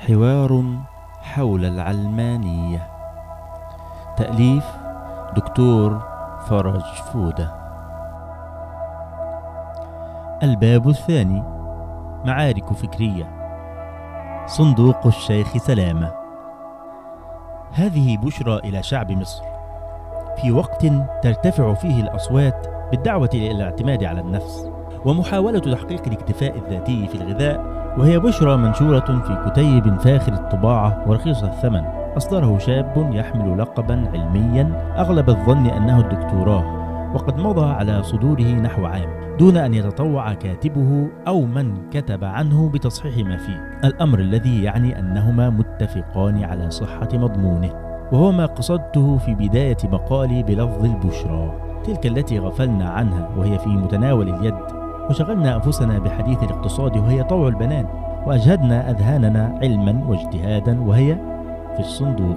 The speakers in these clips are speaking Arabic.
حوار حول العلمانية. تأليف دكتور فرج فودة. الباب الثاني: معارك فكرية. صندوق الشيخ سلامة. هذه بشرى إلى شعب مصر في وقت ترتفع فيه الأصوات بالدعوة إلى الاعتماد على النفس ومحاولة تحقيق الاكتفاء الذاتي في الغذاء، وهي بشرى منشورة في كتيب فاخر الطباعة ورخيص الثمن أصدره شاب يحمل لقبا علميا أغلب الظن أنه الدكتوراه، وقد مضى على صدوره نحو عام دون أن يتطوع كاتبه أو من كتب عنه بتصحيح ما فيه، الأمر الذي يعني أنهما متفقان على صحة مضمونه، وهو ما قصدته في بداية مقالي بلفظ البشرى، تلك التي غفلنا عنها وهي في متناول اليد، وشغلنا أنفسنا بحديث الاقتصاد وهي طوع البنان، وأجهدنا أذهاننا علما واجتهادا وهي في الصندوق.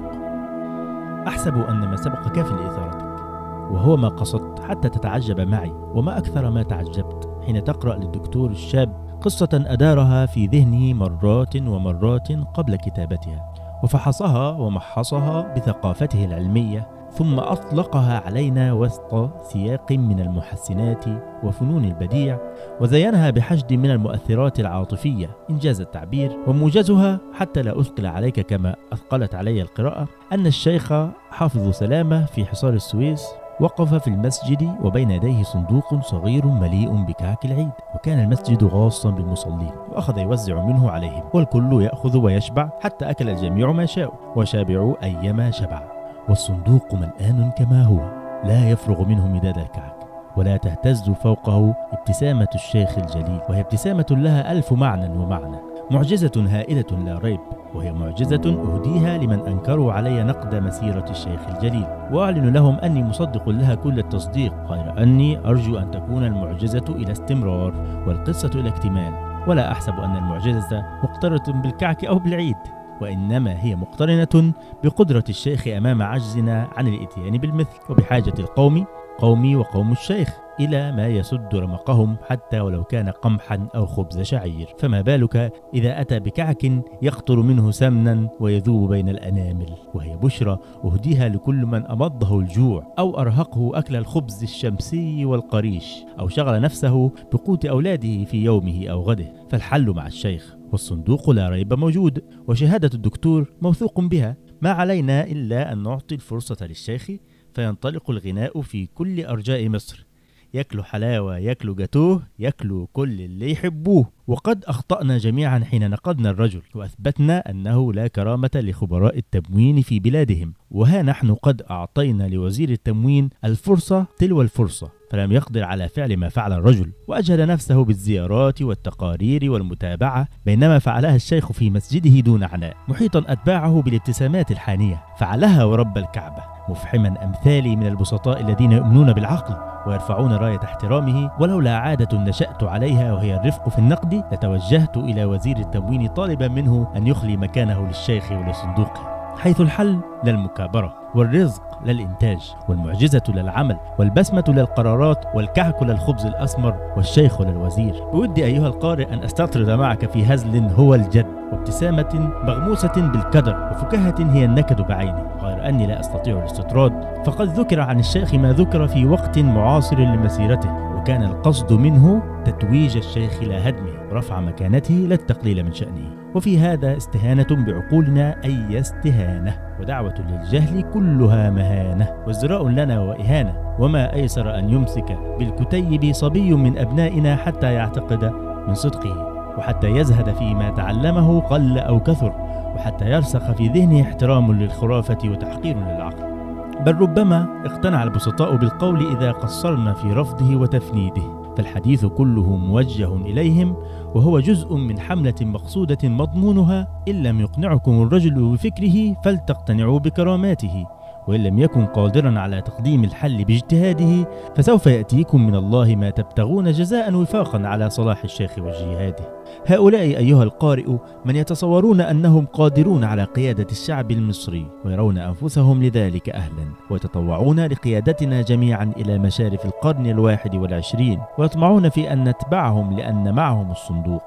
أحسب أن ما سبق كاف لإثارتك، وهو ما قصدت حتى تتعجب معي، وما أكثر ما تعجبت حين تقرأ للدكتور الشاب قصة أدارها في ذهنه مرات ومرات قبل كتابتها، وفحصها ومحصها بثقافته العلمية، ثم أطلقها علينا وسط سياق من المحسنات وفنون البديع، وزينها بحشد من المؤثرات العاطفية إنجاز التعبير. وموجزها حتى لا أثقل عليك كما أثقلت علي القراءة أن الشيخ حافظ سلامة في حصار السويس وقف في المسجد وبين يديه صندوق صغير مليء بكعك العيد، وكان المسجد غاصا بالمصلين، وأخذ يوزع منه عليهم، والكل يأخذ ويشبع حتى أكل الجميع ما شاءوا وشابعوا أيما شبع، والصندوق ملآن كما هو لا يفرغ منه مداد الكعك، ولا تهتز فوقه ابتسامة الشيخ الجليل، وهي ابتسامة لها ألف معنى ومعنى، معجزة هائلة لا ريب، وهي معجزة أهديها لمن أنكروا علي نقد مسيرة الشيخ الجليل، وأعلن لهم أني مصدق لها كل التصديق، غير أني أرجو أن تكون المعجزة إلى استمرار والقصة إلى اكتمال، ولا أحسب أن المعجزة مقترنة بالكعك أو بالعيد، وإنما هي مقترنة بقدرة الشيخ أمام عجزنا عن الإتيان بالمثل، وبحاجة القوم قومي وقوم الشيخ إلى ما يسد رمقهم حتى ولو كان قمحا أو خبز شعير، فما بالك إذا أتى بكعك يقطر منه سمنا ويذوب بين الأنامل، وهي بشرى أهديها لكل من أمضه الجوع أو أرهقه أكل الخبز الشمسي والقريش، أو شغل نفسه بقوت أولاده في يومه أو غده، فالحل مع الشيخ، والصندوق لا ريب موجود، وشهادة الدكتور موثوق بها، ما علينا إلا أن نعطي الفرصة للشيخ فينطلق الغناء في كل أرجاء مصر، ياكلوا حلاوة، ياكلوا جاتوه، ياكلوا كل اللي يحبوه. وقد أخطأنا جميعا حين نقدنا الرجل وأثبتنا أنه لا كرامة لخبراء التموين في بلادهم، وها نحن قد أعطينا لوزير التموين الفرصة تلو الفرصة، فلم يقدر على فعل ما فعل الرجل، وأجهد نفسه بالزيارات والتقارير والمتابعة، بينما فعلها الشيخ في مسجده دون عناء، محيطا أتباعه بالابتسامات الحانية، فعلها ورب الكعبة، مفحما أمثالي من البسطاء الذين يؤمنون بالعقل ويرفعون راية احترامه. ولولا عادة نشأت عليها وهي الرفق في النقد لتوجهت إلى وزير التموين طالبا منه أن يخلي مكانه للشيخ ولصندوقه، حيث الحل للمكابرة، والرزق للإنتاج، والمعجزة للعمل، والبسمة للقرارات، والكعك للخبز الأسمر، والشيخ للوزير. بودي أيها القارئ أن أستطرد معك في هزل هو الجد، وابتسامة مغموسة بالكدر، وفكاهة هي النكد بعينه، غير أني لا أستطيع الاستطراد، فقد ذكر عن الشيخ ما ذكر في وقت معاصر لمسيرته، وكان القصد منه تتويج الشيخ لا هدمه، ورفع مكانته لا التقليل من شأنه، وفي هذا استهانة بعقولنا أي استهانة، ودعوة للجهل كلها مهانة، وازدراء لنا وإهانة، وما أيسر أن يمسك بالكتيب صبي من أبنائنا حتى يعتقد من صدقه، وحتى يزهد فيما تعلمه قل أو كثر، وحتى يرسخ في ذهنه احترام للخرافة وتحقير للعقل، بل ربما اقتنع البسطاء بالقول إذا قصرنا في رفضه وتفنيده، فالحديث كله موجه إليهم، وهو جزء من حملة مقصودة مضمونها إن لم يقنعكم الرجل بفكره فلتقتنعوا بكراماته، وإن لم يكن قادرا على تقديم الحل باجتهاده فسوف يأتيكم من الله ما تبتغون جزاء وفاقا على صلاح الشيخ وجهاده. هؤلاء أيها القارئ من يتصورون أنهم قادرون على قيادة الشعب المصري، ويرون أنفسهم لذلك أهلا، ويتطوعون لقيادتنا جميعا إلى مشارف القرن 21، ويطمعون في أن نتبعهم لأن معهم الصندوق،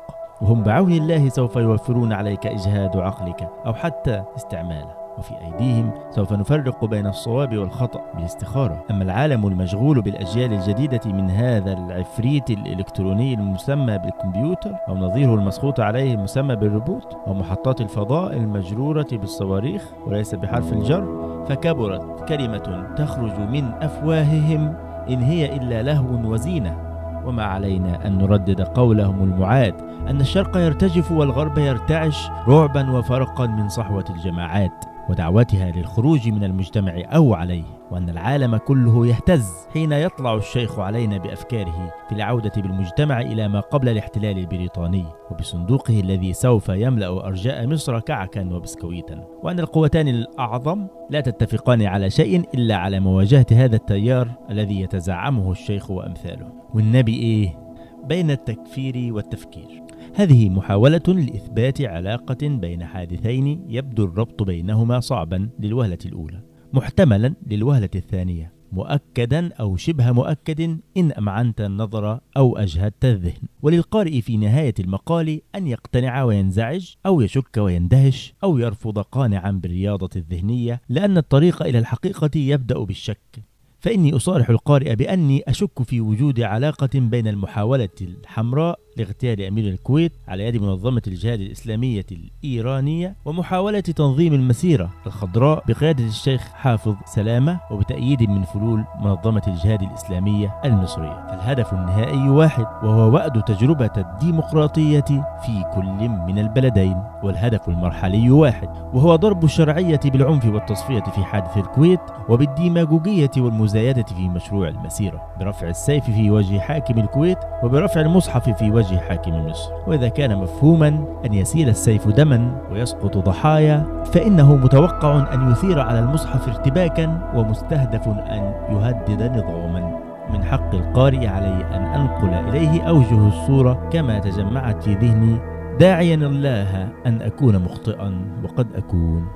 وهم بعون الله سوف يوفرون عليك إجهاد عقلك أو حتى استعماله، وفي أيديهم سوف نفرق بين الصواب والخطأ بالاستخارة. أما العالم المشغول بالأجيال الجديدة من هذا العفريت الإلكتروني المسمى بالكمبيوتر أو نظيره المسخوط عليه المسمى بالروبوت أو محطات الفضاء المجرورة بالصواريخ وليس بحرف الجر، فكبرت كلمة تخرج من أفواههم إن هي إلا لهو وزينة. وما علينا أن نردد قولهم المعاد أن الشرق يرتجف والغرب يرتعش رعبا وفرقا من صحوة الجماعات ودعوتها للخروج من المجتمع أو عليه، وأن العالم كله يهتز حين يطلع الشيخ علينا بأفكاره في العودة بالمجتمع إلى ما قبل الاحتلال البريطاني وبصندوقه الذي سوف يملأ أرجاء مصر كعكا وبسكويتا، وأن القوتان الأعظم لا تتفقان على شيء إلا على مواجهة هذا التيار الذي يتزعمه الشيخ وأمثاله. والنبي إيه؟ بين التكفير والتفكير. هذه محاولة لإثبات علاقة بين حادثين يبدو الربط بينهما صعبا للوهلة الأولى، محتملا للوهلة الثانية، مؤكدا أو شبه مؤكد إن أمعنت النظر أو أجهدت الذهن، وللقارئ في نهاية المقال أن يقتنع وينزعج أو يشك ويندهش أو يرفض قانعا بالرياضة الذهنية، لأن الطريق إلى الحقيقة يبدأ بالشك. فإني أصارح القارئ بأني أشك في وجود علاقة بين المحاولة الحمراء لاغتيال أمير الكويت على يد منظمة الجهاد الإسلامية الإيرانية ومحاولة تنظيم المسيرة الخضراء بقيادة الشيخ حافظ سلامة وبتأييد من فلول منظمة الجهاد الإسلامية المصرية. فالهدف النهائي واحد، وهو وأد تجربة الديمقراطية في كل من البلدين، والهدف المرحلي واحد، وهو ضرب الشرعية بالعنف والتصفية في حادث الكويت وبالديماغوجية والمزايدة في مشروع المسيرة، برفع السيف في وجه حاكم الكويت وبرفع المصحف في وجه حاكم مصر. وإذا كان مفهوما أن يسيل السيف دما ويسقط ضحايا، فإنه متوقع أن يثير على المصحف ارتباكا ومستهدف أن يهدد نظاما. من حق القارئ علي أن أنقل إليه أوجه الصورة كما تجمعت في ذهني، داعيا الله أن أكون مخطئا وقد أكون.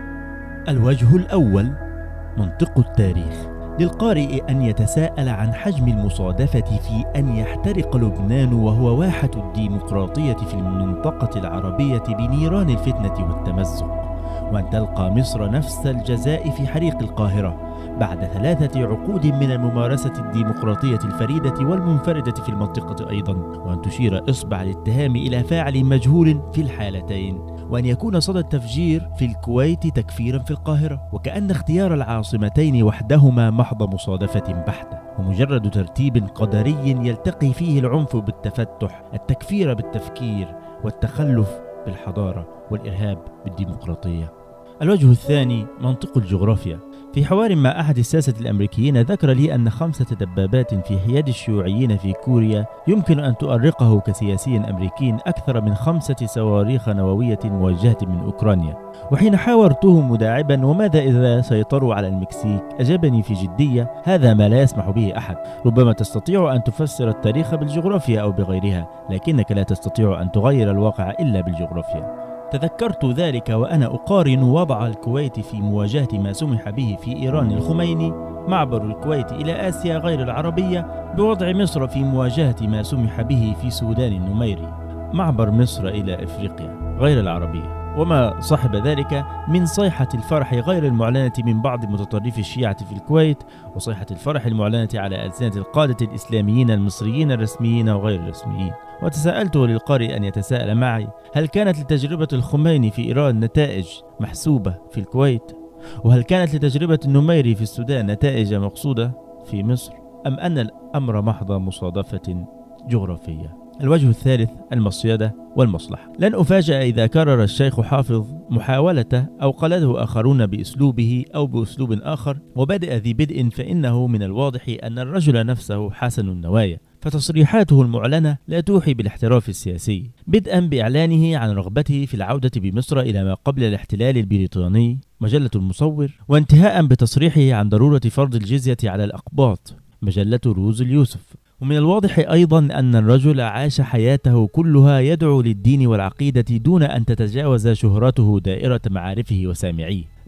الوجه الأول: منطق التاريخ. للقارئ أن يتساءل عن حجم المصادفة في أن يحترق لبنان وهو واحة الديمقراطية في المنطقة العربية بنيران الفتنة والتمزق، وأن تلقى مصر نفس الجزاء في حريق القاهرة بعد 3 عقود من الممارسة الديمقراطية الفريدة والمنفردة في المنطقة أيضا، وأن تشير إصبع الاتهام إلى فاعل مجهول في الحالتين، وأن يكون صدى التفجير في الكويت تكفيرا في القاهرة، وكأن اختيار العاصمتين وحدهما محض مصادفة بحتة ومجرد ترتيب قدري يلتقي فيه العنف بالتفتح، التكفير بالتفكير، والتخلف بالحضارة، والإرهاب بالديمقراطية. الوجه الثاني: منطق الجغرافيا. في حوار مع أحد الساسة الأمريكيين ذكر لي أن 5 دبابات في حياد الشيوعيين في كوريا يمكن أن تؤرقه كسياسي أمريكي أكثر من 5 صواريخ نووية موجهة من أوكرانيا. وحين حاورته مداعبا وماذا إذا سيطروا على المكسيك، أجابني في جدية: هذا ما لا يسمح به أحد. ربما تستطيع أن تفسر التاريخ بالجغرافيا أو بغيرها، لكنك لا تستطيع أن تغير الواقع إلا بالجغرافيا. تذكرت ذلك وأنا أقارن وضع الكويت في مواجهة ما سمح به في إيران الخميني معبر الكويت إلى آسيا غير العربية بوضع مصر في مواجهة ما سمح به في سودان النميري معبر مصر إلى إفريقيا غير العربية، وما صاحب ذلك من صيحة الفرح غير المعلنة من بعض متطرفي الشيعة في الكويت، وصيحة الفرح المعلنة على ألسنة القادة الإسلاميين المصريين الرسميين وغير الرسميين. وتساءلته للقارئ أن يتساءل معي: هل كانت لتجربة الخميني في إيران نتائج محسوبة في الكويت؟ وهل كانت لتجربة النميري في السودان نتائج مقصودة في مصر؟ أم أن الأمر محض مصادفة جغرافية؟ الوجه الثالث: المصيدة والمصلحة. لن أفاجأ إذا كرر الشيخ حافظ محاولته أو قلده آخرون بأسلوبه أو بأسلوب آخر، وبدأ ذي بدء، فإنه من الواضح أن الرجل نفسه حسن النوايا، فتصريحاته المعلنة لا توحي بالاحتراف السياسي، بدءا بإعلانه عن رغبته في العودة بمصر إلى ما قبل الاحتلال البريطاني مجلة المصور، وانتهاء بتصريحه عن ضرورة فرض الجزية على الأقباط مجلة روز اليوسف. ومن الواضح أيضا أن الرجل عاش حياته كلها يدعو للدين والعقيدة دون أن تتجاوز شهرته دائرة معارفه وسامعيه،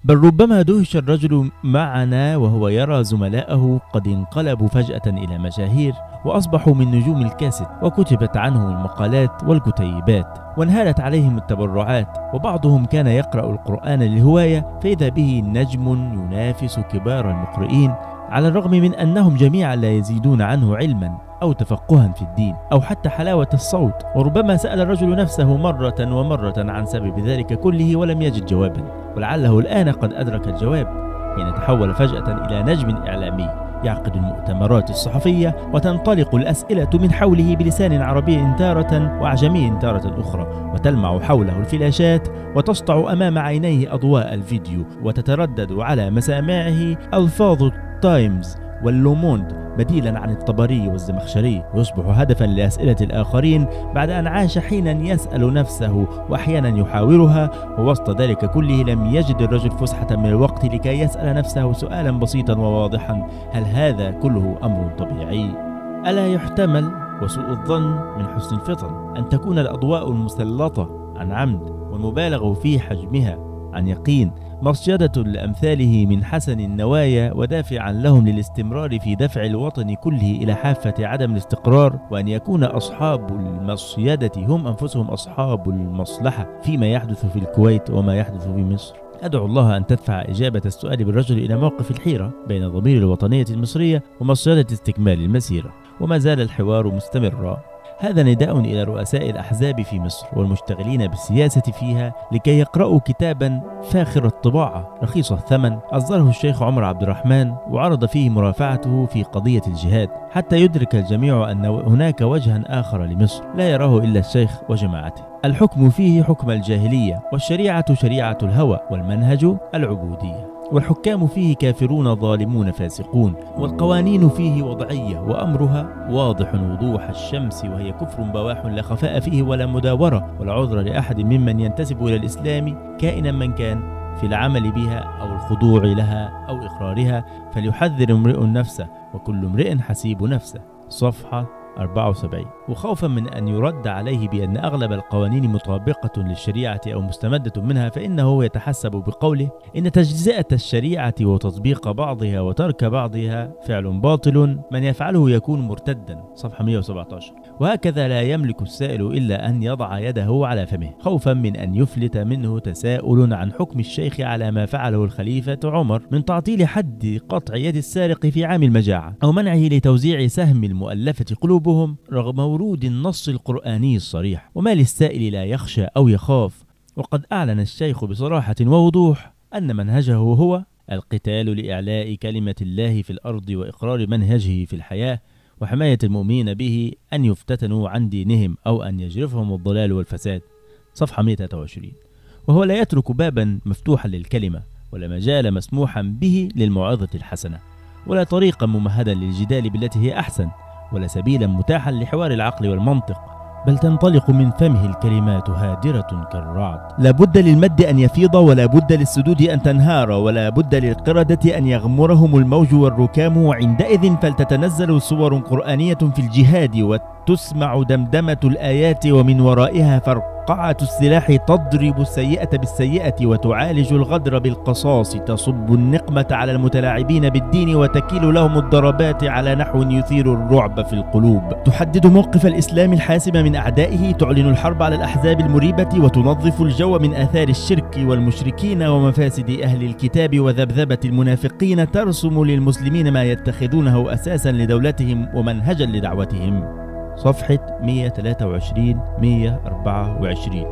بل ربما دهش الرجل معنا وهو يرى زملائه قد انقلبوا فجأة إلى مشاهير وأصبحوا من نجوم الكاسيت، وكتبت عنهم المقالات والكتيبات، وانهالت عليهم التبرعات، وبعضهم كان يقرأ القرآن للهواية فإذا به نجم ينافس كبار المقرئين، على الرغم من أنهم جميعا لا يزيدون عنه علما أو تفقها في الدين أو حتى حلاوة الصوت. وربما سأل الرجل نفسه مرة ومرة عن سبب ذلك كله ولم يجد جوابا، ولعله الآن قد أدرك الجواب حين تحول فجأة إلى نجم إعلامي يعقد المؤتمرات الصحفية وتنطلق الأسئلة من حوله بلسان عربي تارة وأعجمي تارة أخرى، وتلمع حوله الفلاشات وتسطع أمام عينيه أضواء الفيديو، وتتردد على مسامعه ألفاظ التايمز واللوموند بديلا عن الطبري والزمخشري، ويصبح هدفا لأسئلة الآخرين بعد أن عاش حينا يسأل نفسه وأحيانا يحاورها. ووسط ذلك كله لم يجد الرجل فسحة من الوقت لكي يسأل نفسه سؤالا بسيطا وواضحا: هل هذا كله أمر طبيعي؟ ألا يحتمل وسوء الظن من حسن الفطن أن تكون الأضواء المسلطة عن عمد والمبالغ في حجمها عن يقين مرصدة لأمثاله من حسن النوايا ودافعا لهم للاستمرار في دفع الوطن كله إلى حافة عدم الاستقرار، وأن يكون أصحاب المصيدة هم أنفسهم أصحاب المصلحة فيما يحدث في الكويت وما يحدث في مصر؟ أدعو الله أن تدفع إجابة السؤال بالرجل إلى موقف الحيرة بين ضمير الوطنية المصرية ومصيدة استكمال المسيرة. وما زال الحوار مستمرا. هذا نداء إلى رؤساء الأحزاب في مصر والمشتغلين بالسياسة فيها لكي يقرأوا كتابا فاخر الطباعة رخيص الثمن أصدره الشيخ عمر عبد الرحمن، وعرض فيه مرافعته في قضية الجهاد، حتى يدرك الجميع أن هناك وجها آخر لمصر لا يراه إلا الشيخ وجماعته. الحكم فيه حكم الجاهلية، والشريعة شريعة الهوى، والمنهج العبودية، والحكام فيه كافرون ظالمون فاسقون، والقوانين فيه وضعية وأمرها واضح وضوح الشمس، وهي كفر بواح لا خفاء فيه ولا مداورة، ولا عذر لأحد ممن ينتسب إلى الإسلام كائنا من كان في العمل بها أو الخضوع لها أو إقرارها، فليحذر امرئ نفسه وكل امرئ حسيب نفسه. صفحة 74. وخوفا من أن يرد عليه بأن أغلب القوانين مطابقة للشريعة أو مستمدة منها، فإنه يتحسب بقوله إن تجزئة الشريعة وتطبيق بعضها وترك بعضها فعل باطل، من يفعله يكون مرتدا. صفحة 117. وهكذا لا يملك السائل إلا أن يضع يده على فمه خوفا من أن يفلت منه تساؤل عن حكم الشيخ على ما فعله الخليفة عمر من تعطيل حد قطع يد السارق في عام المجاعة، أو منعه لتوزيع سهم المؤلفة قلوبهم رغم ورود النص القرآني الصريح. وما للسائل لا يخشى أو يخاف، وقد أعلن الشيخ بصراحة ووضوح أن منهجه هو القتال لإعلاء كلمة الله في الأرض وإقرار منهجه في الحياة، وحماية المؤمنين به أن يفتتنوا عن دينهم أو أن يجرفهم الضلال والفساد. صفحة 123. وهو لا يترك بابا مفتوحا للكلمة، ولا مجال مسموحا به للموعظة الحسنة، ولا طريقا ممهدا للجدال بالتي هي أحسن، ولا سبيلا متاحا لحوار العقل والمنطق، بل تنطلق من فمه الكلمات هادرة كالرعد. لا بد للمد أن يفيض، ولا بد للسدود أن تنهار، ولا بد للقردة أن يغمرهم الموج والركام، وعندئذ فلتتنزل صور قرآنية في الجهاد، وتسمع دمدمة الآيات، ومن ورائها فرقعة السلاح تضرب السيئة بالسيئة، وتعالج الغدر بالقصاص، تصب النقمة على المتلاعبين بالدين، وتكيل لهم الضربات على نحو يثير الرعب في القلوب، تحدد موقف الإسلام الحاسم من أعدائه، تعلن الحرب على الأحزاب المريبة، وتنظف الجو من آثار الشرك والمشركين ومفاسد أهل الكتاب وذبذبة المنافقين، ترسم للمسلمين ما يتخذونه أساسا لدولتهم ومنهجا لدعوتهم. صفحة 123-124.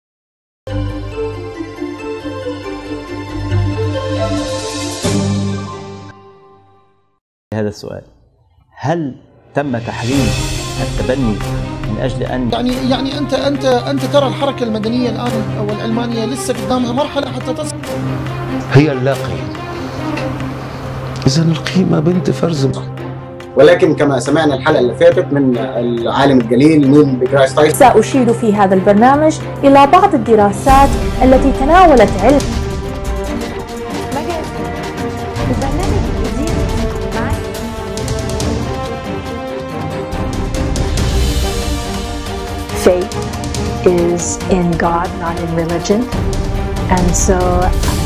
هذا السؤال: هل تم تحريم التبني من أجل أن يعني أنت ترى الحركة المدنية الآن أو العلمانية لسه قدامها مرحلة حتى تصل. هي اللا قيمة. إذن القيمة بنت فرز. ولكن كما سمعنا الحلقة اللي فاتت من العالم الجليل نيل ديجراس تايسون، سأشير في هذا البرنامج إلى بعض الدراسات التي تناولت علم Faith is in God, not in religion, and so